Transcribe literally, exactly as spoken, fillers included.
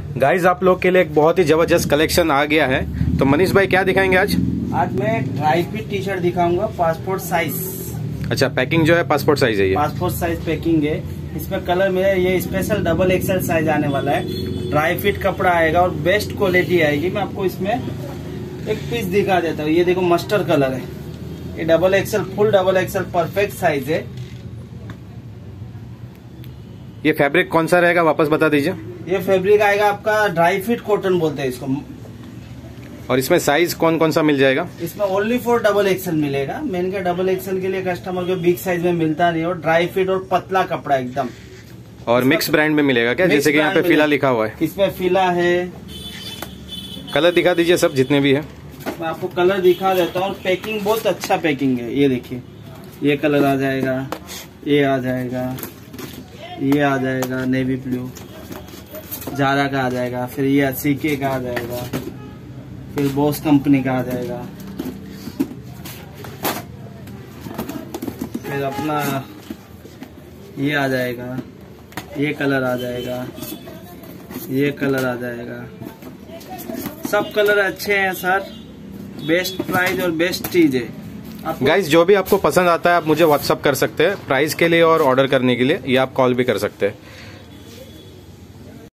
Guys आप लोग के लिए एक बहुत ही जबरदस्त कलेक्शन आ गया है। तो मनीष भाई क्या दिखाएंगे आज? आज मैं ड्राई फिट टी शर्ट दिखाऊंगा पासपोर्ट साइज। अच्छा, पैकिंग जो है पासपोर्ट साइज है ये? पासपोर्ट साइज पैकिंग है। इसमें कलर में ये स्पेशल डबल एक्सएल साइज आने वाला है। ड्राई फिट कपड़ा आएगा और बेस्ट क्वालिटी आएगी। मैं आपको इसमें एक पीस दिखा देता हूँ। ये देखो मस्टर्ड कलर है। ये double XL full double XL perfect size है। ये फैब्रिक कौन सा रहेगा वापस बता दीजिए। ये फैब्रिक आएगा आपका ड्राई फिट कॉटन बोलते हैं इसको। और इसमें साइज कौन कौन सा मिल जाएगा? इसमें ओनली फॉर डबल एक्सएल मिलेगा। मेन का डबल एक्सएल के लिए कस्टमर को बिग साइज में मिलता नहीं। और ड्राई फिट और पतला कपड़ा एकदम। और मिक्स ब्रांड में मिलेगा क्या? जैसे कि यहाँ पे फिला लिखा हुआ है। इसमें फिला है। कलर दिखा दीजिए सब जितने भी है। मैं आपको कलर दिखा देता हूँ। और पैकिंग बहुत अच्छा पैकिंग है। ये देखिए, ये कलर आ जाएगा, ये आ जाएगा, ये आ जाएगा नेवी ब्लू, जारा का आ जाएगा, फिर ये सीके का आ जाएगा, फिर बॉस कंपनी का आ जाएगा, फिर अपना ये आ जाएगा, ये कलर आ जाएगा, ये कलर आ जाएगा। सब कलर अच्छे हैं सर। बेस्ट प्राइस और बेस्ट चीज है। गाइस जो भी आपको पसंद आता है आप मुझे व्हाट्सअप कर सकते हैं प्राइस के लिए और ऑर्डर करने के लिए, या आप कॉल भी कर सकते हैं।